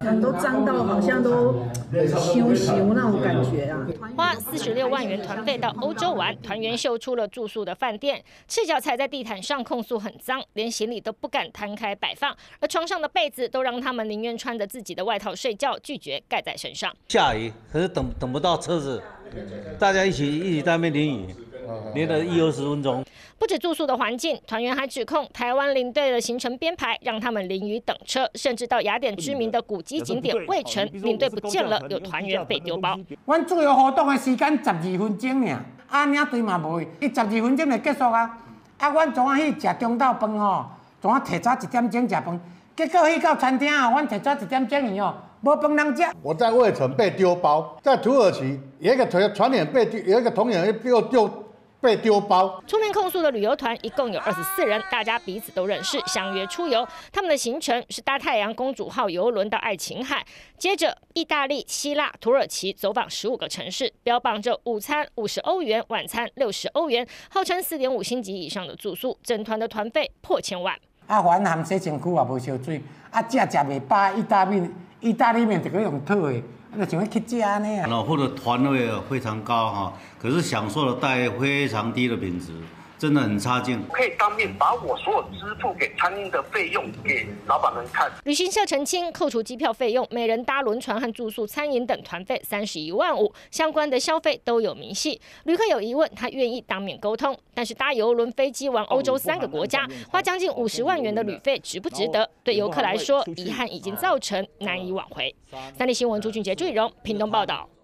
都脏到好像都羞那种感觉啊。 花46万元团费到欧洲玩，团员秀出了住宿的饭店，赤脚踩在地毯上控诉很脏，连行李都不敢摊开摆放，而床上的被子都让他们宁愿穿着自己的外套睡觉，拒绝盖在身上。 下雨，可是等不到车子，大家一起在那边淋雨，淋了20-20分钟。 不止住宿的环境，团员还指控台湾领队的行程编排让他们淋雨等车，甚至到雅典知名的古迹景点卫城，领队不见了，有团员被丢包。 阮自由活动的时间12分钟尔，领队嘛无，伊12分钟就结束啊。阮昨晚去食中昼饭吼，昨晚提早1点钟食饭，结果去到餐厅啊，阮提早1点钟去哦，无饭通食。 我在卫城被丢包，在土耳其有一个船员有一个同员被丢包。 出面控诉的旅游团一共有24人，大家彼此都认识，相约出游。他们的行程是搭太阳公主号邮轮到爱琴海，接着意大利、希腊、土耳其走访15个城市，标榜着午餐50欧元，晚餐60欧元，号称4.5星级以上的住宿，整团的团费破千万。 反含洗身躯也无烧水，食袂饱，意大利面就可以用讨的。那像去吃安尼啊， 或者团费非常高哈，可是享受的待遇非常低的品质，真的很差劲。 可以当面把我所有支付给餐厅的费用给老板们看。 旅行社澄清，扣除机票费用，每人搭轮船和住宿、餐饮等团费31万5，相关的消费都有明细。旅客有疑问，他愿意当面沟通，但是搭邮轮、飞机往欧洲3个国家，花将近50万元的旅费，值不值得？对游客来说，遗憾已经造成，难以挽回。3立新闻朱俊杰、朱以荣，屏东报道。